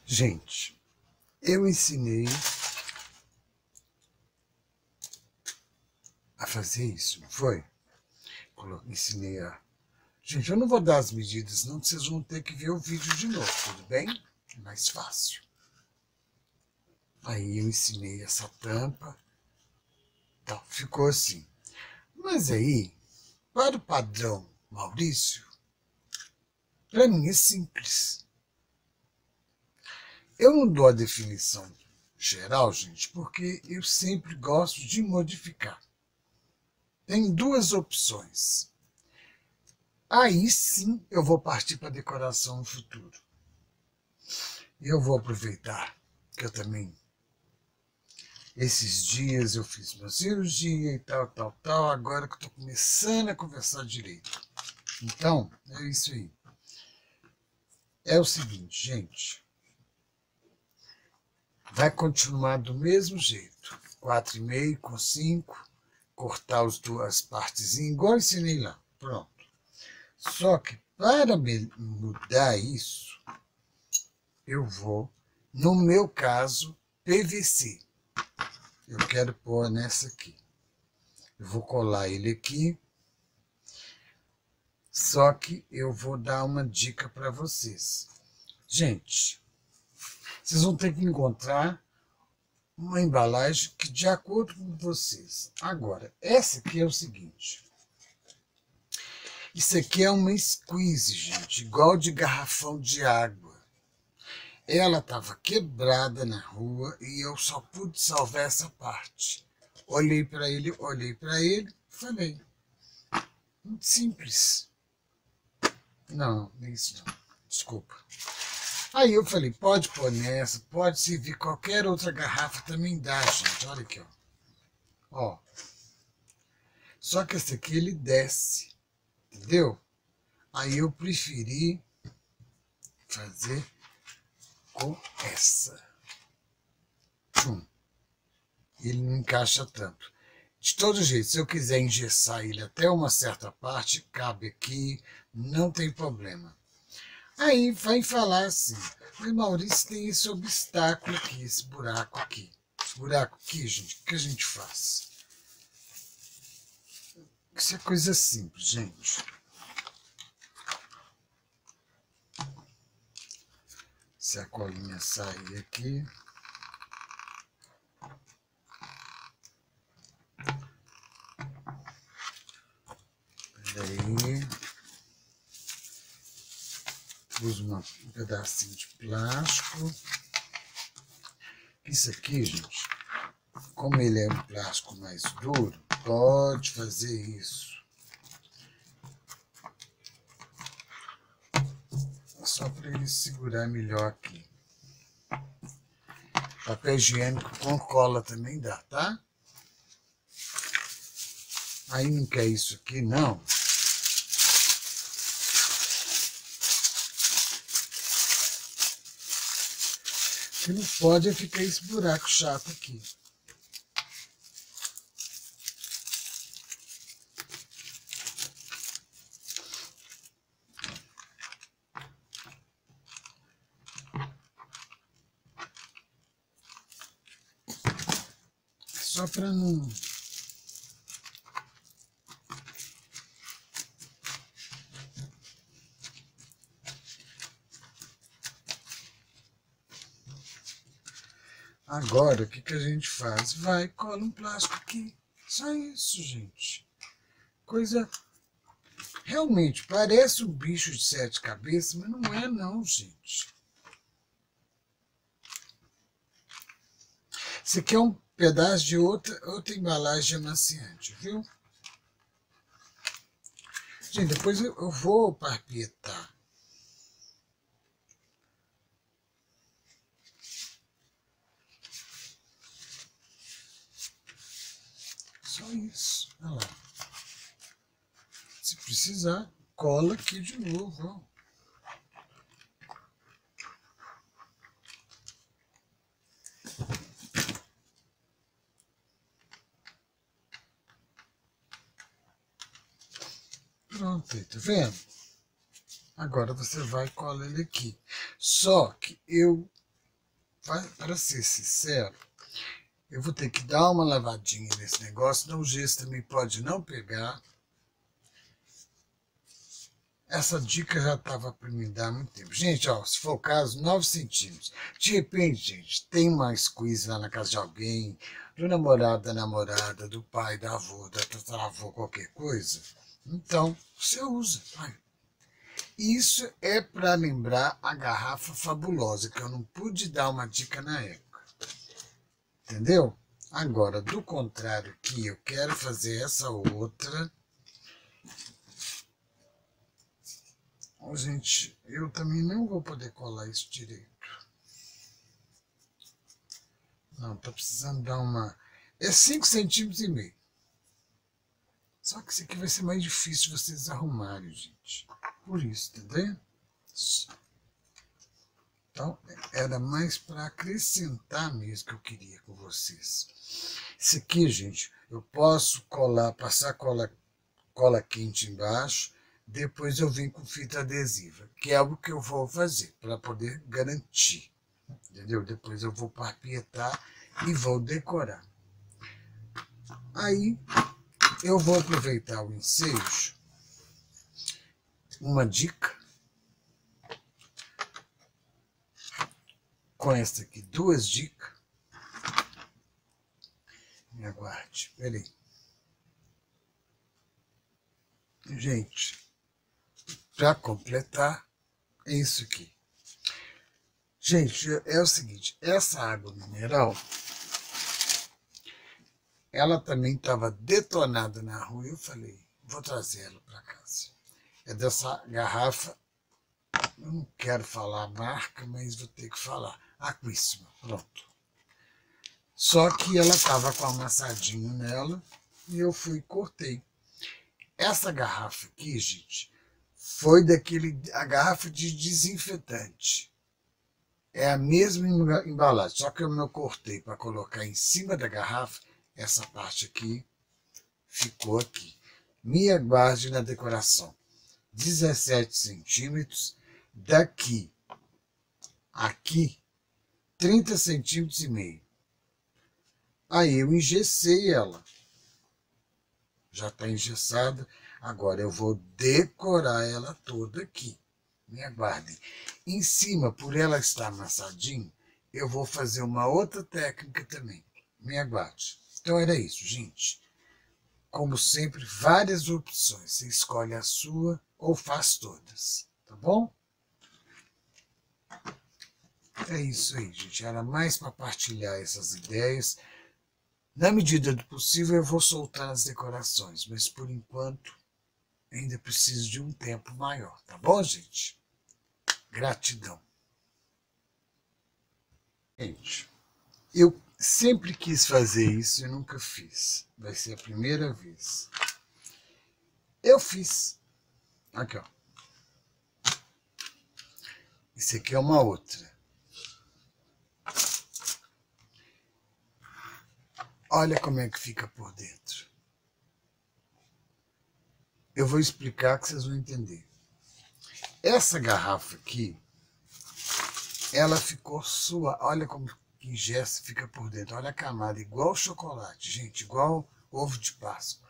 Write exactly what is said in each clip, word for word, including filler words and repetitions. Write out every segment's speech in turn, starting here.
Gente, eu ensinei a fazer isso, não foi? Ensinei a... Gente, eu não vou dar as medidas, não, vocês vão ter que ver o vídeo de novo, tudo bem? É mais fácil. Aí eu ensinei essa tampa, tá, ficou assim. Mas aí, para o padrão Maurício, para mim é simples. Eu não dou a definição geral, gente, porque eu sempre gosto de modificar. Tem duas opções. Aí sim eu vou partir para a decoração no futuro. Eu vou aproveitar que eu também, esses dias eu fiz uma cirurgia e tal, tal, tal, agora que eu estou começando a conversar direito. Então, é isso aí. É o seguinte, gente. Vai continuar do mesmo jeito. quatro e meio com cinco, cortar as duas partezinhas, igual eu ensinei lá. Pronto. Só que para mudar isso, eu vou, no meu caso, P V C. Eu quero pôr nessa aqui. Eu vou colar ele aqui. Só que eu vou dar uma dica para vocês. Gente, vocês vão ter que encontrar uma embalagem que de acordo com vocês. Agora, essa aqui é o seguinte. Isso aqui é uma squeeze, gente, igual de garrafão de água. Ela estava quebrada na rua e eu só pude salvar essa parte. Olhei para ele, olhei para ele, falei, muito simples. Não, não é isso não, desculpa. Aí eu falei, pode pôr nessa, pode servir qualquer outra garrafa, também dá, gente, olha aqui, ó. Ó. Só que esse aqui ele desce, entendeu? Aí eu preferi fazer com essa. Tchum. Ele não encaixa tanto. De todo jeito, se eu quiser engessar ele até uma certa parte, cabe aqui, não tem problema. Aí vai falar assim, mas Maurício tem esse obstáculo aqui, esse buraco aqui. Esse buraco aqui, gente, o que a gente faz? Isso é coisa simples, gente. Se a colinha sair aqui... Peraí... Uso uma, um pedacinho de plástico. Isso aqui, gente, como ele é um plástico mais duro, pode fazer isso. Só para ele segurar melhor aqui. Papel higiênico com cola também dá, tá? Aí não quer isso aqui, não. O que não pode é ficar esse buraco chato aqui. Só para não... Agora, o que, que a gente faz? Vai, cola um plástico aqui. Só isso, gente. Coisa... Realmente, parece um bicho de sete cabeças, mas não é não, gente. Isso aqui é um pedaço de outra, outra embalagem amaciante, viu? Gente, depois eu, eu vou parpietar. Só isso. Olha lá. Se precisar, cola aqui de novo, ó. Pronto, aí, tá vendo? Agora você vai e cola ele aqui. Só que eu para ser sincero, eu vou ter que dar uma lavadinha nesse negócio, senão o gesso também pode não pegar. Essa dica já estava para me dar há muito tempo. Gente, ó, se for o caso, nove centímetros. De repente, gente, tem uma squeeze lá na casa de alguém, do namorado, da namorada, do pai, da avó, da tataravó, qualquer coisa. Então, você usa. Vai. Isso é para lembrar a garrafa fabulosa, que eu não pude dar uma dica na época. Entendeu? Agora, do contrário, que eu quero fazer essa outra. Oh, gente, eu também não vou poder colar isso direito. Não, tá precisando dar uma... É cinco centímetros e meio. Só que isso aqui vai ser mais difícil de vocês arrumarem, gente. Por isso, entendeu? Então, era mais para acrescentar mesmo que eu queria com vocês. Isso aqui, gente, eu posso colar, passar cola, cola quente embaixo, depois eu venho com fita adesiva, que é algo que eu vou fazer para poder garantir, entendeu? Depois eu vou parpietar e vou decorar. Aí eu vou aproveitar o ensejo. Uma dica. Com esta aqui, duas dicas. Me aguarde, peraí. Gente, para completar, é isso aqui. Gente, é o seguinte, essa água mineral, ela também estava detonada na rua, eu falei, vou trazer ela para casa. É dessa garrafa, eu não quero falar a marca, mas vou ter que falar, Aquíssima, pronto. Só que ela estava com amassadinho nela, e eu fui e cortei. Essa garrafa aqui, gente, foi daquele, a garrafa de desinfetante. É a mesma embalagem, só que eu não cortei para colocar em cima da garrafa. Essa parte aqui ficou aqui. Me aguarde na decoração. dezessete centímetros. Daqui, aqui, trinta centímetros e meio. Aí eu engessei ela. Já está engessada. Agora eu vou decorar ela toda aqui. Me aguardem. Em cima, por ela estar amassadinha, eu vou fazer uma outra técnica também. Me aguarde. Então era isso, gente. Como sempre, várias opções. Você escolhe a sua ou faz todas. Tá bom? É isso aí, gente. Era mais para partilhar essas ideias. Na medida do possível, eu vou soltar as decorações, mas por enquanto ainda preciso de um tempo maior, tá bom, gente? Gratidão. Gente, eu sempre quis fazer isso e nunca fiz. Vai ser a primeira vez. Eu fiz. Aqui, ó. Isso aqui é uma outra. Olha como é que fica por dentro. Eu vou explicar que vocês vão entender. Essa garrafa aqui, ela ficou sua. Olha como que gesso fica por dentro. Olha a camada, igual chocolate, gente, igual ovo de Páscoa.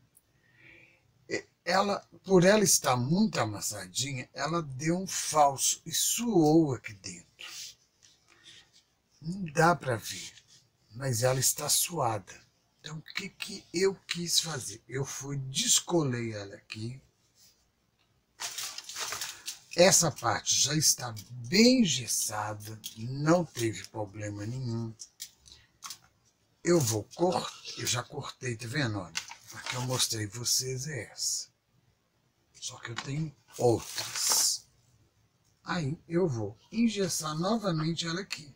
Ela, por ela estar muito amassadinha, ela deu um falso e suou aqui dentro. Não dá para ver, mas ela está suada. Então, o que, que eu quis fazer? Eu fui, descolei ela aqui. Essa parte já está bem engessada, não teve problema nenhum. Eu vou cortar, eu já cortei, tá vendo? Olha, a que eu mostrei vocês é essa. Só que eu tenho outras. Aí eu vou engessar novamente ela aqui.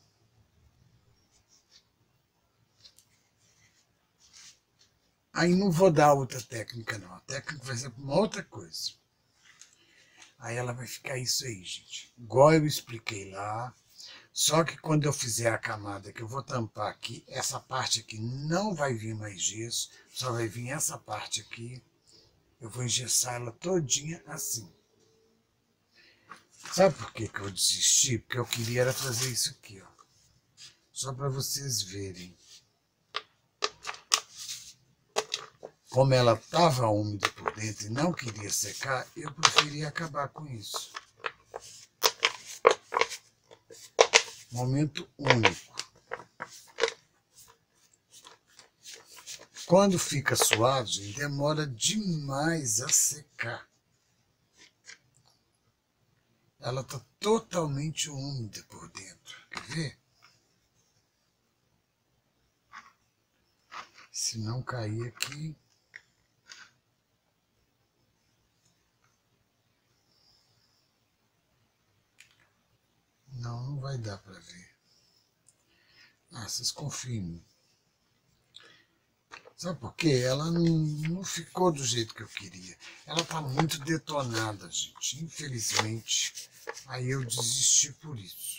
Aí não vou dar outra técnica não, a técnica vai ser uma outra coisa. Aí ela vai ficar isso aí, gente. Igual eu expliquei lá. Só que quando eu fizer a camada que eu vou tampar aqui, essa parte aqui não vai vir mais gesso, só vai vir essa parte aqui. Eu vou engessar ela todinha assim. Sabe por que que eu desisti? Porque eu queria era fazer isso aqui, ó. só para vocês verem. Como ela estava úmida por dentro e não queria secar, eu preferi acabar com isso. Momento único. Quando fica suado, gente, demora demais a secar. Ela está totalmente úmida por dentro. Quer ver? Se não cair aqui... Não, não vai dar para ver. Ah, vocês confiam em mim. Sabe por quê? Ela não, não ficou do jeito que eu queria. Ela tá muito detonada, gente. Infelizmente, aí eu desisti por isso.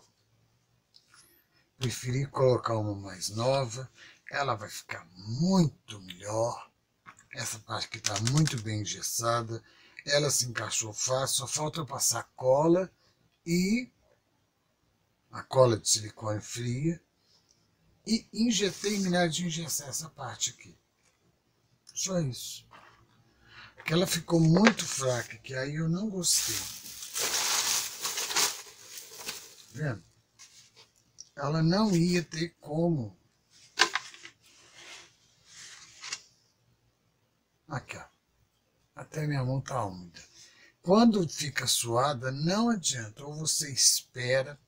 Preferi colocar uma mais nova. Ela vai ficar muito melhor. Essa parte aqui tá muito bem engessada. Ela se encaixou fácil. Só falta eu passar cola e a cola de silicone fria. E injetei e terminar de engessar essa parte aqui. Só isso. Porque ela ficou muito fraca, que aí eu não gostei. Vendo? Ela não ia ter como. Aqui, ó. Até minha mão tá úmida. Quando fica suada, não adianta. Ou você espera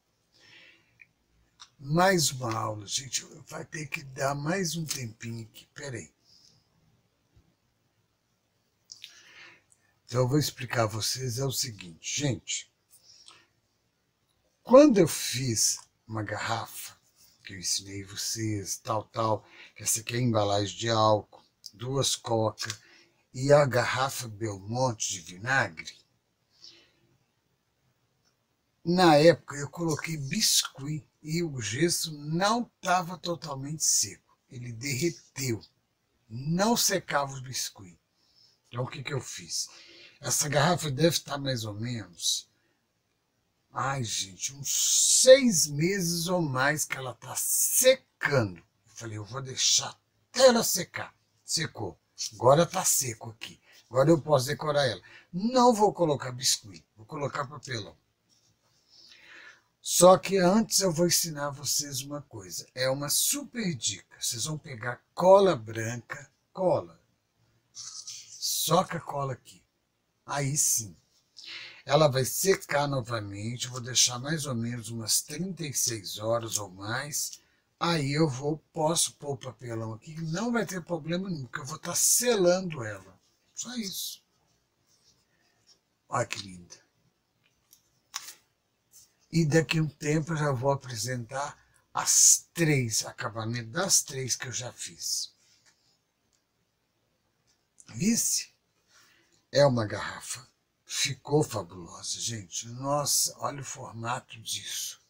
mais uma aula, gente. Vai ter que dar mais um tempinho aqui. Pera aí. Então eu vou explicar a vocês. É o seguinte, gente. Quando eu fiz uma garrafa, que eu ensinei vocês, tal, tal, que essa aqui é a embalagem de álcool, duas coca e a garrafa Belmonte de vinagre, na época eu coloquei biscuit e o gesso não estava totalmente seco. Ele derreteu. Não secava os biscuit. Então o que, que eu fiz? Essa garrafa deve estar mais ou menos... Ai, gente, uns seis meses ou mais que ela está secando. Eu falei, eu vou deixar até ela secar. Secou. Agora está seco aqui. Agora eu posso decorar ela. Não vou colocar biscuit, vou colocar papelão. Só que antes eu vou ensinar vocês uma coisa. É uma super dica. Vocês vão pegar cola branca, cola. Soca a cola aqui. Aí sim. Ela vai secar novamente. Eu vou deixar mais ou menos umas trinta e seis horas ou mais. Aí eu vou, posso pôr o papelão aqui. Não vai ter problema nenhum, porque eu vou estar selando ela. Só isso. Olha que linda. E daqui a um tempo eu já vou apresentar as três, acabamento das três que eu já fiz. Vice? É uma garrafa. Ficou fabulosa, gente. Nossa, olha o formato disso.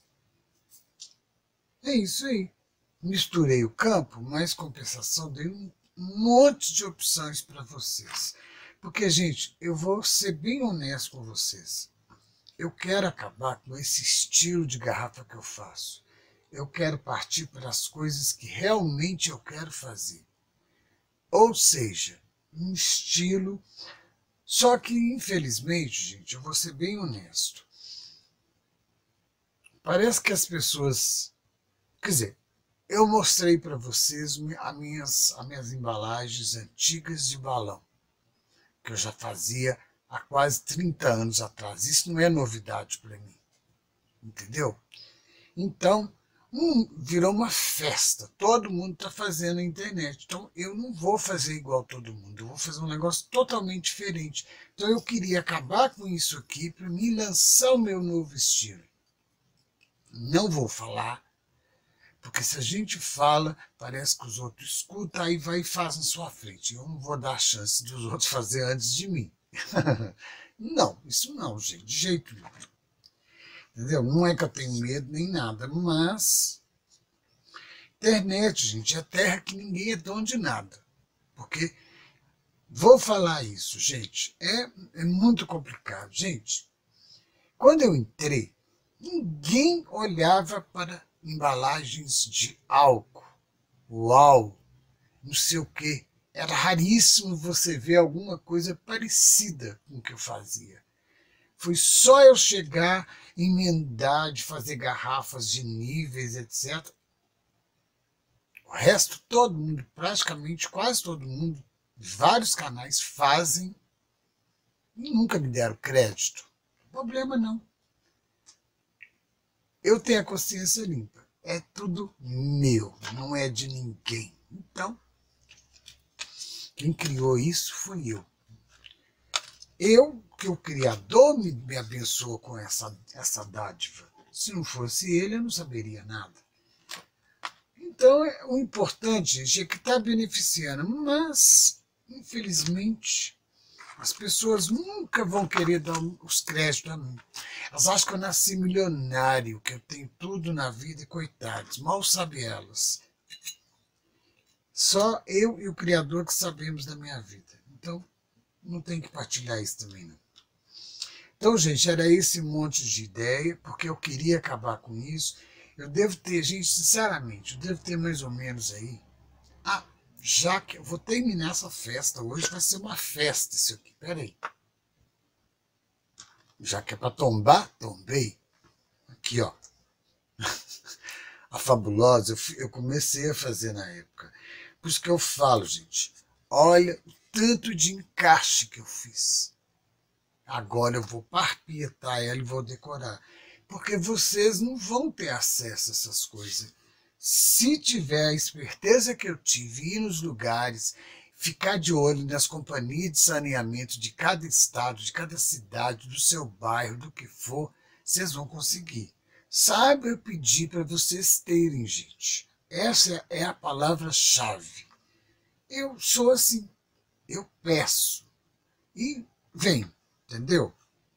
É isso aí. Misturei o campo, mas compensação dei um monte de opções para vocês. Porque, gente, eu vou ser bem honesto com vocês. Eu quero acabar com esse estilo de garrafa que eu faço. Eu quero partir para as coisas que realmente eu quero fazer. Ou seja, um estilo... Só que, infelizmente, gente, eu vou ser bem honesto. Parece que as pessoas... Quer dizer, eu mostrei para vocês as minhas, as minhas embalagens antigas de balão, que eu já fazia há quase trinta anos atrás. Isso não é novidade para mim, entendeu? Então, hum, virou uma festa. Todo mundo está fazendo na internet. Então, eu não vou fazer igual todo mundo. Eu vou fazer um negócio totalmente diferente. Então, eu queria acabar com isso aqui para mim lançar o meu novo estilo. Não vou falar, porque se a gente fala, parece que os outros escutam, aí vai e faz na sua frente. Eu não vou dar a chance dos outros fazer antes de mim. Não, isso não, gente, de jeito nenhum. Entendeu? Não é que eu tenho medo nem nada, mas... Internet, gente, é terra que ninguém é dono de nada. Porque, vou falar isso, gente, é, é muito complicado. Gente, quando eu entrei, ninguém olhava para embalagens de álcool. Uau! Não sei o quê. Era raríssimo você ver alguma coisa parecida com o que eu fazia. Foi só eu chegar, emendar, de fazer garrafas de níveis, etcétera. O resto, todo mundo, praticamente quase todo mundo, vários canais fazem e nunca me deram crédito. Problema não. Eu tenho a consciência limpa. É tudo meu, não é de ninguém. Então, quem criou isso foi eu. Eu, que o Criador me, me abençoou com essa, essa dádiva. Se não fosse ele, eu não saberia nada. Então, o importante, gente, é que está beneficiando, mas, infelizmente, as pessoas nunca vão querer dar os créditos a mim. Elas acham que eu nasci milionário, que eu tenho tudo na vida e coitados, mal sabem elas. Só eu e o Criador que sabemos da minha vida. Então, não tem que partilhar isso também, não. Então, gente, era esse monte de ideia, porque eu queria acabar com isso. Eu devo ter, gente, sinceramente, eu devo ter mais ou menos aí. Ah, já que eu vou terminar essa festa hoje, vai ser uma festa isso aqui. Pera aí. Já que é para tombar, tombei. Aqui, ó. A Fabulosa, eu, eu comecei a fazer na época. Por isso que eu falo, gente, olha o tanto de encaixe que eu fiz. Agora eu vou parpietar ela e vou decorar. Porque vocês não vão ter acesso a essas coisas. Se tiver a esperteza que eu tive, ir nos lugares, ficar de olho nas companhias de saneamento de cada estado, de cada cidade, do seu bairro, do que for, vocês vão conseguir. Saiba eu pedir para vocês terem, gente. Essa é a palavra-chave. Eu sou assim, eu peço. E vem, entendeu?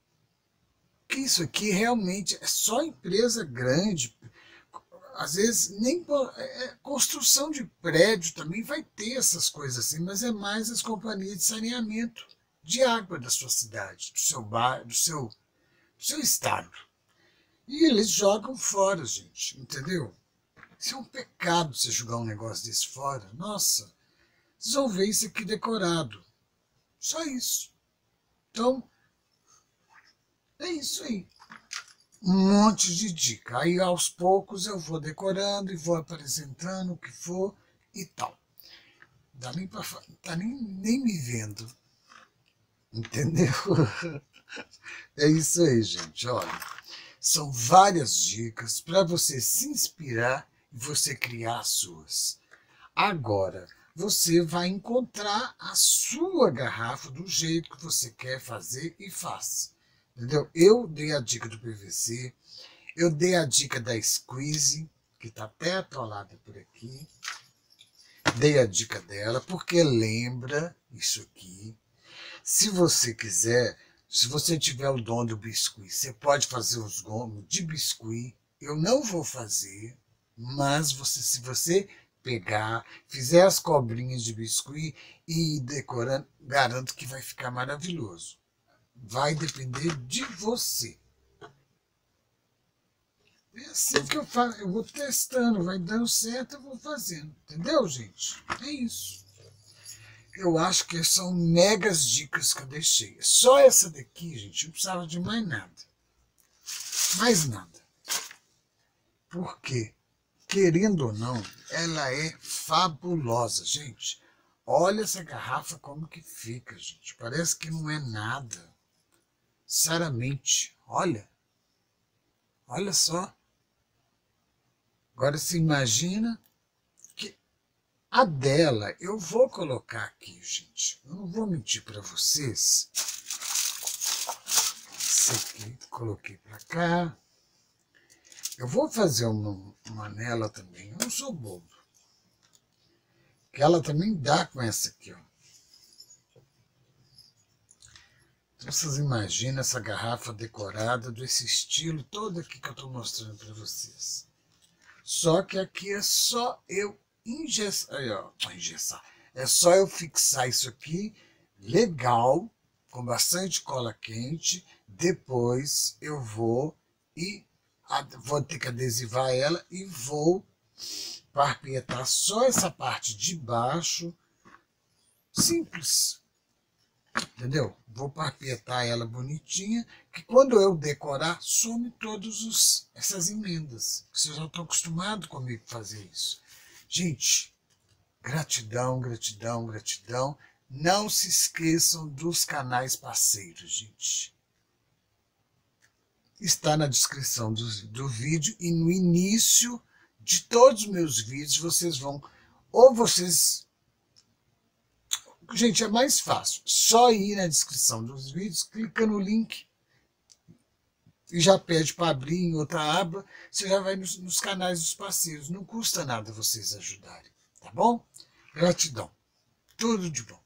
Que isso aqui realmente é só empresa grande. Às vezes, nem é, construção de prédio também vai ter essas coisas assim, mas é mais as companhias de saneamento de água da sua cidade, do seu bairro, do seu, do seu estado. E eles jogam fora, gente, entendeu? Isso é um pecado você jogar um negócio desse fora. Nossa, vocês vão ver isso aqui decorado. Só isso. Então, é isso aí. Um monte de dica. Aí, aos poucos, eu vou decorando e vou apresentando o que for e tal. Dá nem pra, tá nem, nem me vendo. Entendeu? É isso aí, gente. Olha, são várias dicas para você se inspirar e você criar as suas. Agora, você vai encontrar a sua garrafa do jeito que você quer fazer e faça. Entendeu? Eu dei a dica do P V C, eu dei a dica da Squeeze, que está até atolada por aqui. Dei a dica dela, porque lembra isso aqui. Se você quiser, se você tiver o dom do biscuit, você pode fazer os gomos de biscuit. Eu não vou fazer, mas você, se você pegar, fizer as cobrinhas de biscuit e ir decorando, garanto que vai ficar maravilhoso. Vai depender de você. É assim que eu faço. Eu vou testando, vai dando certo, eu vou fazendo. Entendeu, gente? É isso. Eu acho que são megas dicas que eu deixei. Só essa daqui, gente, não precisava de mais nada. Mais nada. Por quê? Querendo ou não, ela é fabulosa, gente. Olha essa garrafa como que fica, gente. Parece que não é nada. Sinceramente, olha, olha só. Agora se imagina que a dela, eu vou colocar aqui, gente. Eu não vou mentir para vocês. Esse aqui, coloquei para cá. Eu vou fazer uma, uma nela também. Eu não sou bobo. Que ela também dá com essa aqui, ó. Vocês imaginam essa garrafa decorada desse estilo todo aqui que eu estou mostrando para vocês. Só que aqui é só eu engessar, aí, ó, engessar. É só eu fixar isso aqui legal, com bastante cola quente. Depois eu vou e vou ter que adesivar ela e vou parpietar só essa parte de baixo, simples, entendeu? Vou parpietar ela bonitinha, que quando eu decorar, some todas essas emendas. Vocês já estão acostumados comigo fazer isso. Gente, gratidão, gratidão, gratidão. Não se esqueçam dos canais parceiros, gente. Está na descrição do, do vídeo e no início de todos os meus vídeos vocês vão, ou vocês... Gente, é mais fácil, só ir na descrição dos vídeos, clica no link e já pede para abrir em outra aba, você já vai nos, nos canais dos parceiros, não custa nada vocês ajudarem, tá bom? Gratidão, tudo de bom.